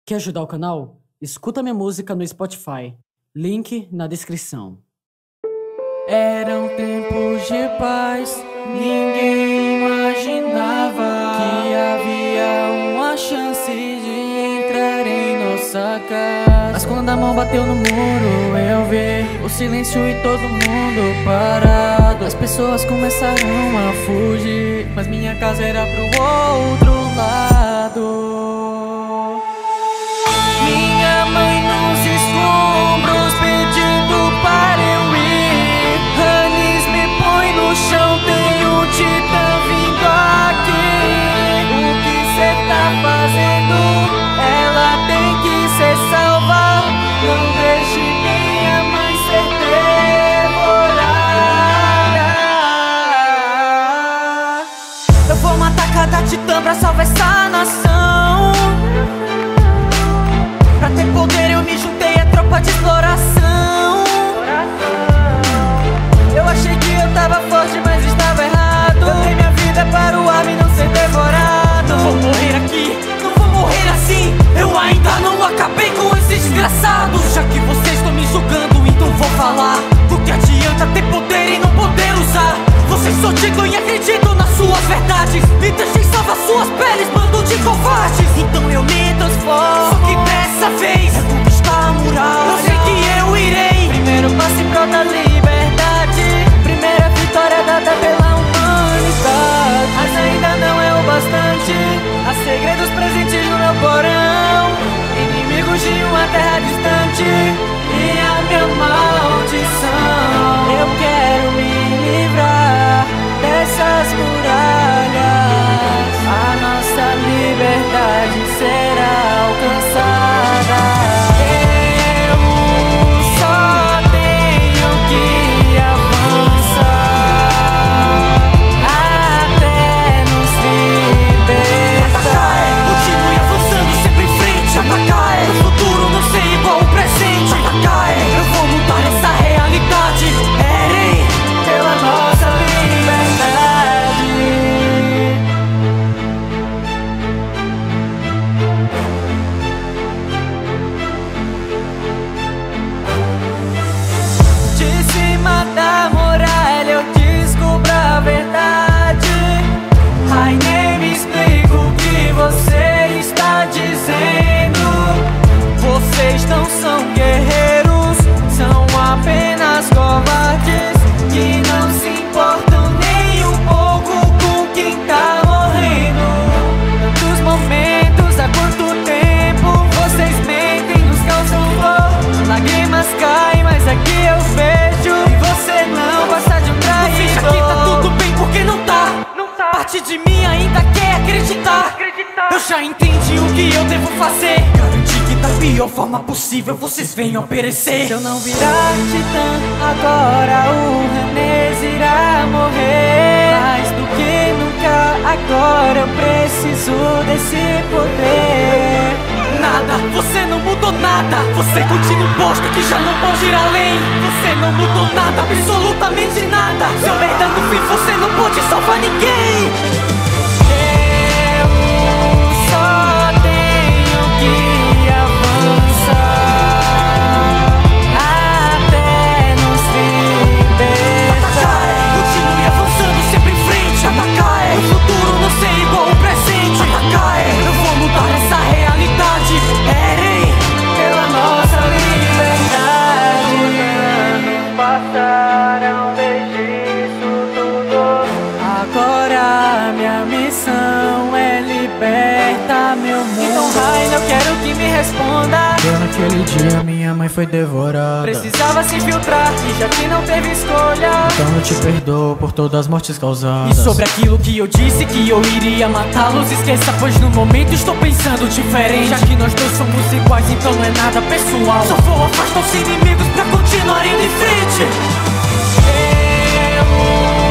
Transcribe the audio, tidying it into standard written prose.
Quer ajudar o canal? Escuta minha música no Spotify. Link na descrição. Eram tempos de paz, ninguém imaginava que havia uma chance de entrar em nossa casa. Mas quando a mão bateu no muro, eu vi o silêncio e todo mundo parado. As pessoas começaram a fugir, mas minha casa era pro outro lado. Minha mãe nos escombros pedindo para eu ir. Anis, me põe no chão, tem um titã vindo aqui. O que cê tá fazendo? Ela tem que ser salva. Não deixe minha mãe ser devorada. Eu vou matar cada titã pra salvar essa nação. Pra ter poder eu me juntei à tropa de exploração. Eu achei que eu tava forte, mas estava errado. Eu dei minha vida para o ar e não ser devorado. Não vou morrer aqui, não vou morrer assim. Eu ainda não acabei com esses desgraçados. Já que vocês estão me julgando, então vou falar. Do que adianta ter poder e não poder usar? Vocês só digam e acreditam nas suas verdades e deixem salvar suas peles, bando de covardes. Então eu me transformo, só que dessa vez é conquistar a muralha. Eu sei que eu irei. Primeiro passo em prol da liberdade, primeira vitória dada pela humanidade. Mas ainda não é o bastante. Há segredos presentes no meu porão, inimigos de uma terra distante e a minha maldição. Eu quero me livrar dessas muralhas. A nossa liberdade será alcançada. Eu só tenho que avançar até nos libertar. Continue avançando sempre em frente. Atacar. O futuro não ser igual ao presente. Atacar. Eu vou mudar essa realidade. Erem pela nossa liberdade. De cima da muralha eu descubro a verdade. Ai, nem me explico o que você está dizendo. Vocês não são guerreiros, são apenas covardes que não se importam nem um pouco com quem tá morrendo. Tantos momentos, há quanto tempo vocês mentem, nos causam dor. Lágrimas caem, mas aqui eu vejo e você não gosta de um traidor. Você aqui tá tudo bem porque não tá. Parte de mim ainda quer acreditar. Eu já entendi o que eu devo fazer. Garanti que da pior forma possível vocês venham perecer. Se eu não virar titã, agora o Hannes irá morrer. Mais do que nunca, agora eu preciso desse poder. Nada, você não mudou nada. Você continua um bosta que já não pode ir além. Você não mudou nada, absolutamente nada. Seu merda no fim, você não pode salvar ninguém. Eu só tenho que avançar até nos libertar. Continue avançando sempre em frente. Atacar. O futuro não ser igual ao presente. Atacar. Eu vou mudar essa realidade. Erem pela nossa liberdade. Anos passaram desde isso tudo. Agora minha missão é libertar meu mundo. Então, Rain, eu quero que me responda. Naquele dia minha mãe foi devorada. Precisava se infiltrar e já que não teve escolha, então eu te perdoo por todas as mortes causadas. E sobre aquilo que eu disse que eu iria matá-los, esqueça, pois no momento estou pensando diferente. Já que nós dois somos iguais, então não é nada pessoal. Só vou afastar os inimigos pra continuar indo em frente. Eu